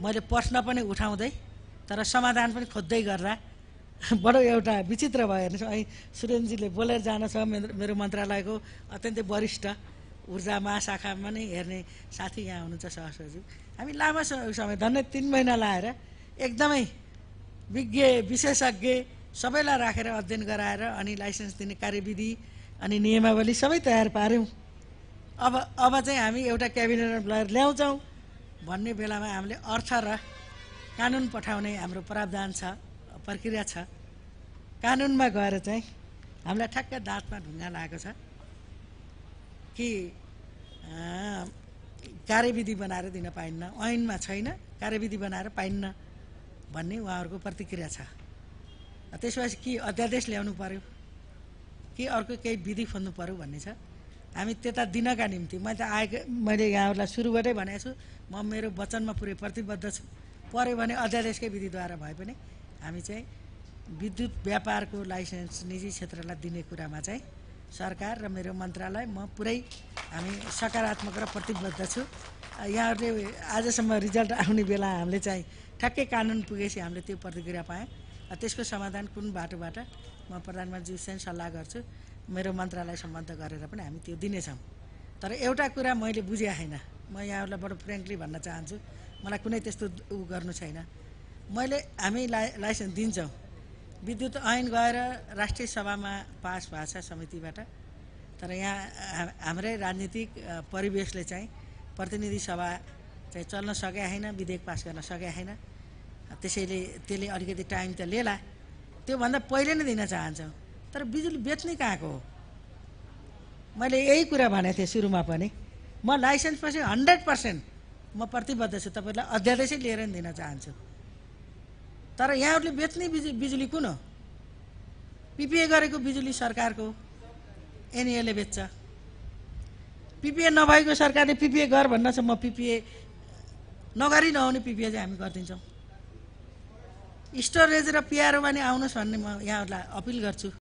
मैले प्रश्न पनि उठाउँदै तर समाधान पनि खोज्दै गर्दा बडो एउटा विचित्र भयो हेर्नुहोस्। अहिले सुरेन्द्रजीले बोलेर जान छ मेरो मन्त्रालयको अत्यन्तै वरिष्ठ ऊर्जा महाशाखामा नै हेर्ने साथी यहाँ हुनुहुन्छ सहसचिव। हामी लामो समय धन्य 3 महिना लाएर एकदमै विज्ञ विशेषज्ञ सबैलाई राखेर अध्ययन गराएर अनि लाइसेन्स दिने कार्यविधि अनि नियमावली सबै तयार पार्यौँ। अब चाहिँ हामी एउटा क्याबिनेटमा ल्याउँछौँ भन्ने बेलामा हामीले अर्थ र कानुन पठाउने हाम्रो प्रावधान छ, प्रक्रिया छ। कानुनमा गएर चाहिँ हामीलाई ठ्याक्क दाँतमा ढुङ्गा लागेको छ कि कार्यविधि बनाएर दिन पाइन्न, ऐनमा छैन, कार्यविधि बनाएर पाइन्न भन्ने उहाँहरूको प्रतिक्रिया छ। त्यसपछि कि अध्यादेश ल्याउनु पर्यो कि अर्को केही विधि खोज्नु पर्यो भन्ने छ। हामी त्यता दिनका निम्ति मैले यहाँहरूलाई सुरुबाटै भनेको छु, म मेरो वचनमा पुरै प्रतिबद्ध छु। पर्यो भने अध्यादेशकै विधिद्वारा भए पनि हामी चाहिँ विद्युत व्यापारको लाइसेन्स निजी क्षेत्रलाई दिने कुरामा चाहिँ सरकार र मेरो मन्त्रालय म पुरै हामी सकारात्मक र प्रतिबद्ध छु। यहाँहरूले आजसम्म रिजल्ट आउने बेला हामीले चाहिँ ठ्याक्कै कानुन पुगेपछि हामीले त्यो प्रतिक्रिया पायौँ। त्यसको समाधान कुन बाटोबाट म प्रधानमन्त्रीसँग सल्लाह गर्छु, मेरो मन्त्रालय सम्बन्ध गरेर पनि हामी त्यो दिनेछौँ। तर एउटा कुरा मैले बुझेँ छैन, म यहाँहरूलाई बडो फ्रेङ्कली भन्न चाहन्छु, मलाई कुनै त्यस्तो गर्नु छैन। हामी लाइसेन्स दिन्छौँ, विद्युत ऐन गएर राष्ट्रिय सभामा पास भएको छ समितिबाट, तर यहाँ हाम्रै राजनीतिक परिवेशले चाहिँ प्रतिनिधि सभा चाहिँ चल्न सकेका छैन, विधेयक पास गर्न सकेका छैन। त्यसले अलिकति टाइम त लिएला, त्योभन्दा पहिले नै दिन चाहन्छौँ। तर बिजुली बेच्ने कहाँको हो? मैले यही कुरा भनेको थिएँ सुरुमा पनि, म लाइसेन्स पछि 100% म प्रतिबद्ध छु, तपाईँलाई अध्यादेशै लिएर नि दिन चाहन्छु। तर यहाँहरूले बेच्ने बिजुली कुन हो? पिपिए गरेको बिजुली सरकारको, एनईएले बेच्छ। पिपिए नभएको सरकारले पिपिए गर भन्न छ, म पिपिए नगरी नहुने पिपिए चाहिँ हामी गरिदिन्छौँ। स्टोरेज र पिआरओ पनि आउनुहोस् भन्ने म यहाँहरूलाई अपिल गर्छु।